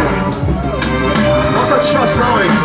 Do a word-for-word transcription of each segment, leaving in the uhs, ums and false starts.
Uma satisfação, hein?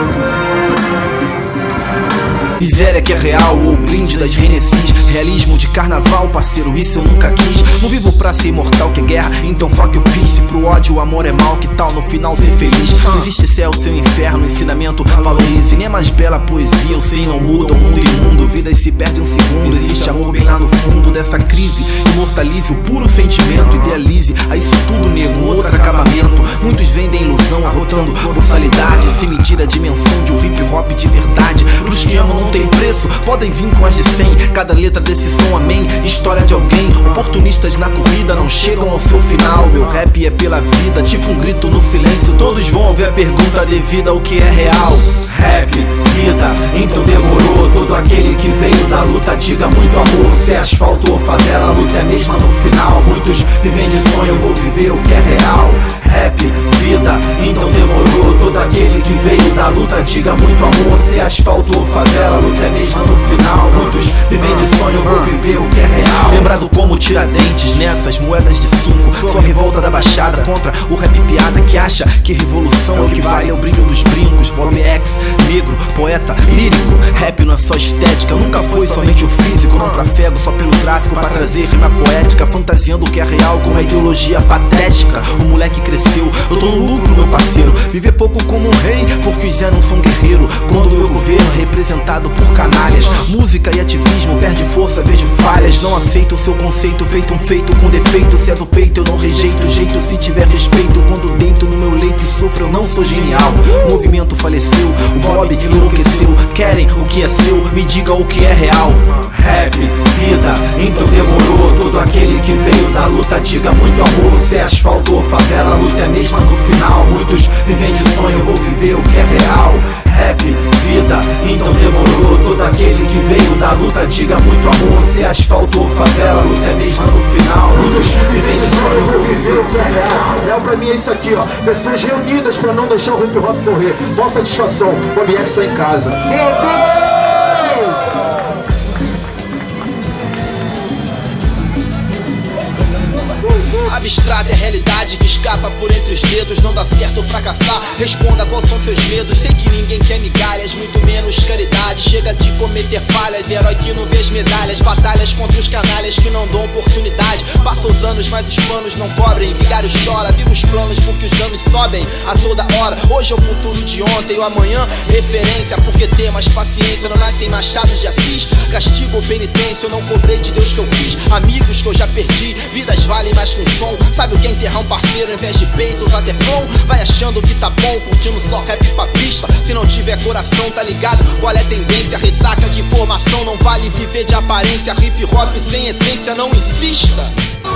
Miséria que é real, ou brinde das Renesis. Realismo de carnaval, parceiro, isso eu nunca quis. Não vivo pra ser imortal, que é guerra, então fuck o peace. Pro ódio o amor é mal, que tal no final ser feliz? Não existe céu sem inferno, ensinamento valorize. Nem a mais bela poesia, o sem não muda, o mundo imundo. Vidas se perde um segundo, existe amor bem lá no fundo dessa crise. Imortalize o puro sentimento, idealize a isso tudo, nego, outro acabamento. Muitos vendem ilusão, arrotando borsalidade, sem medir a dimensão de um hip hop de verdade. Pros que amam não tem preço, podem vir com as de cem. Cada letra desse som, amém, história de alguém. Oportunistas na corrida não chegam ao seu final. Meu rap é pela vida, tipo um grito no silêncio. Todos vão ouvir a pergunta devida ao que é real. Rap, vida, então demorou. Todo aquele que veio da luta, diga muito amor. Se é asfalto ou favela, a luta é mesma no final. Muitos vivem de sonho, eu vou viver o que é real. Rap, vida, então demorou. Todo aquele que veio da luta, diga muito amor. Se é asfalto ou favela, a luta é mesma no final. Muitos vivem de sonho, eu vou viver o que é real. Lembrado como Tiradentes nessas moedas de cinco. Só revolta da baixada contra o rap piada que acha que revolução é o que vale, é o brilho dos brincos. Bob X, negro, poeta, lírico. Rap não é só estética, nunca foi somente o físico. Não trafego só pelo tráfico pra trazer rima poética, fantasiando o que é real com a ideologia patética. O moleque cresceu, eu tô no lucro, meu parceiro. Viver pouco como um rei, porque os Zé não são guerreiro. Quando o meu governo é representado por canalhas, música e ativismo perde força, vejo falhas. Não aceito o seu conceito, feito um feito com defeito. Se é do peito eu não rejeito, jeito se tiver respeito. Quando deito no meu leito e sofro eu não sou genial. O movimento faleceu, o Bob enlouqueceu. Querem o que é seu, me diga o que é real. Rap, vida, então demorou. Todo aquele que veio da luta, diga muito amor. Se é asfalto ou favela, a luta é mesma no final. Muitos vivem de sonho, eu vou viver o que é real. Rap, vida, então demorou. Todo aquele que veio da luta, diga muito amor. Se é asfalto ou favela, a luta é mesma no final. Muitos vivem de sonho, eu vou viver o que é real. Real pra mim é isso aqui, ó. Pessoas reunidas pra não deixar o hip hop morrer. Boa satisfação, Bob X está em casa. Abstrata é a realidade que escapa por entre os dedos. Não dá certo fracassar, responda quais são seus medos. Sei que ninguém quer migalhas, muito menos caridade. Chega de cometer falhas, herói que não vê as medalhas. Batalhas contra os canalhas que não dão oportunidade. Passam os anos, mas os planos não cobrem. Vigário chora, viva os planos porque os danos sobem a toda hora. Hoje é o futuro de ontem, o amanhã referência. Porque ter mais paciência, não nascem machados de Assis. Castigo ou penitência, eu não cobrei de Deus que eu fiz. Amigos que eu já perdi, vidas valem mais que um som. Sabe o que é enterrar um parceiro em vez de peito, usar teflon? Vai achando que tá bom, curtindo só rap pra pista. Se não tiver coração, tá ligado? Qual é a tendência? Ressaca de informação, não vale viver de aparência. Hip hop sem essência, não insista.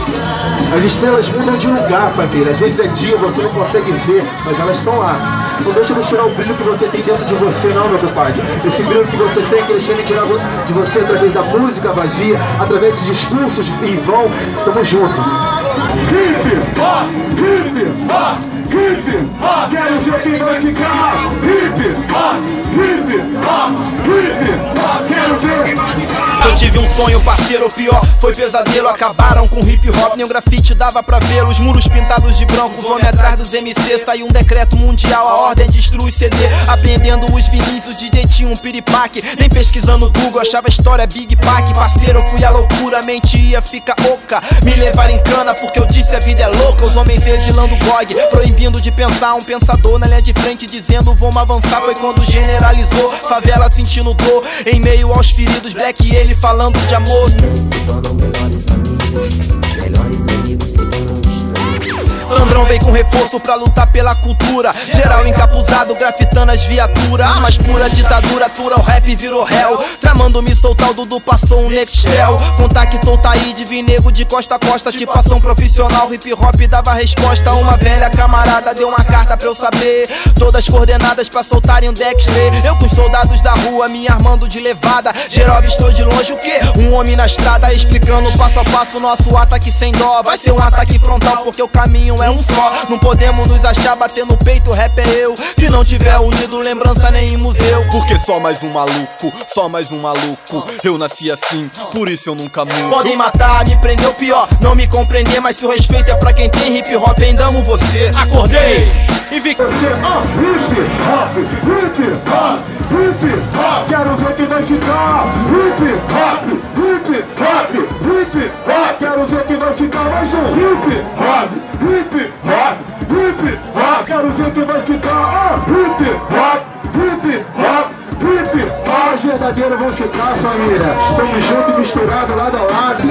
As estrelas mudam de lugar, família. Às vezes é dia, você não consegue ver, mas elas estão lá. Não deixa de tirar o brilho que você tem dentro de você, não, meu compadre. Esse brilho que você tem, que eles querem tirar de você através da música vazia, através de discursos em vão. Tamo junto. Hip hop, hip hop, hip hop. Quero ver quem vai ficar. Hip hop, hip hop, hip hop. Quero ver quem vai ficar. Eu tive um sonho, parceiro, o pior foi pesadelo. Acabaram com hip hop, nem o grafite dava pra ver. Os muros pintados de branco, os homens atrás dos M C. Saiu um decreto mundial, a ordem destrui C D. Aprendendo os Vinícius, D J tinha um piripaque. Nem pesquisando no Google, achava a história Big Pack. Parceiro, eu fui à loucura, mente ia ficar oca. Me levaram em cana porque eu disse a vida é louca. Os homens exilando o G O G, proibindo de pensar. Um pensador na linha de frente dizendo vamos avançar. Foi quando generalizou, favela sentindo dor. Em meio aos feridos, Black e ele falando de amor. Se tornam melhores amigos, melhores amigos se tornam estranhos. Sandrão veio com reforço pra lutar pela cultura. Geral encapuzado, grafitando as viaturas. Armas pura, ditadura, atura, o rap virou réu. Tramando me soltar, o Dudu passou um Nextel. Contactou Taíde, vi nego de costa a costa. Tipação profissional, hip hop dava resposta. Uma velha camarada deu uma carta pra eu saber todas coordenadas pra soltarem um Dexter. Eu com os soldados da rua me armando de levada. Geral avistou de longe o quê? Um homem na estrada explicando passo a passo nosso ataque sem dó. Vai ser um ataque frontal porque o caminho é um só. Não podemos nos achar bater no peito, rap é eu. Se não tiver unido, lembrança nem em museu. Porque só mais um maluco, só mais um maluco. Eu nasci assim, por isso eu nunca mudo. Podem matar, me prender o pior, não me compreender. Mas se o respeito é pra quem tem hip hop, ainda amo você. Acordei! Invicto. Você, ó, hip hop, hip hop, hip hop. Quero ver quem vai ficar. Hip hop, hip hop, hip hop. Quero ver quem vai ficar. Mais um hip hop, hip hop, hip hop. Quero ver quem vai ficar. Ó, hip hop, hip hop, hip hop. Os verdadeiros vão ficar, família. Estamos juntos e misturados lado a lado.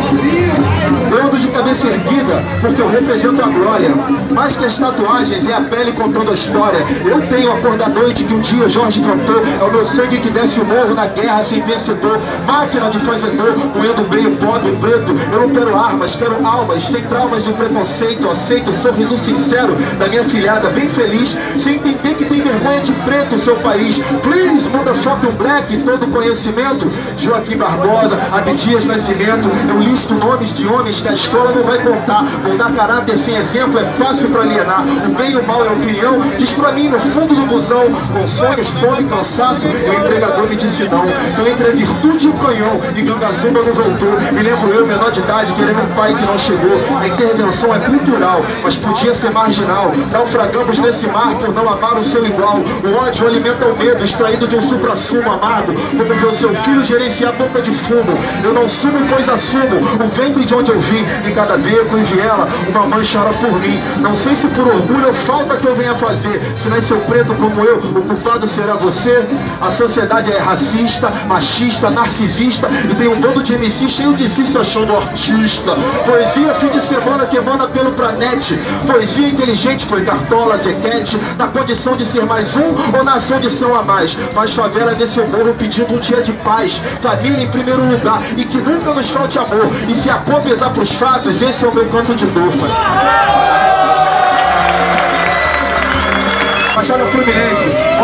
Eu ando de cabeça erguida porque eu represento a glória. Mais que as tatuagens é a pele contando a história. Eu tenho a cor da noite que um dia Jorge cantou. É o meu sangue que desce o morro na guerra sem vencedor. Máquina de fazedor, moendo bem o pobre, o preto. Eu não quero armas, quero almas, sem traumas de preconceito. Aceito o sorriso sincero da minha filhada, bem feliz, sem entender que tem vergonha de preto o seu país. Please, motherfucker black, todo conhecimento. Joaquim Barbosa, Abdias Nascimento. Eu listo nomes de homens que a escola não vai contar. Moldar caráter sem exemplo é fácil pra alienar. O bem e o mal é opinião. Diz pra mim no fundo do busão, com sonhos, fome, cansaço, e o empregador me disse não. Então entre a virtude e o canhão, e Gangazumba não voltou. Me lembro eu, menor de idade, querendo um pai que não chegou. A intervenção é cultural, mas podia ser marginal. Naufragamos nesse mar por não amar o seu igual. O ódio alimenta o medo, extraído de um supra-sumo amargo. Como ver o seu filho gerenciar bomba de fumo. Eu não sumo, pois assumo o ventre de onde eu vim. Em cada beco e viela, uma mãe chora por mim. Não sei se por orgulho ou falta que eu venha fazer. Se nasceu preto como eu, o culpado será você. A sociedade é racista, machista, narcisista, e tem um bando de M C cheio de si se achando artista. Poesia fim de semana que emana pelo planete. Poesia inteligente foi Cartola, Zequete. Na condição de ser mais um ou na ação de ser um a mais. Faz favela desse morro pedindo um dia de paz. Família em primeiro lugar e que nunca nos falte amor. E se a cor pesar pros fatos, esse é o meu canto de dor. Baixada Fluminense.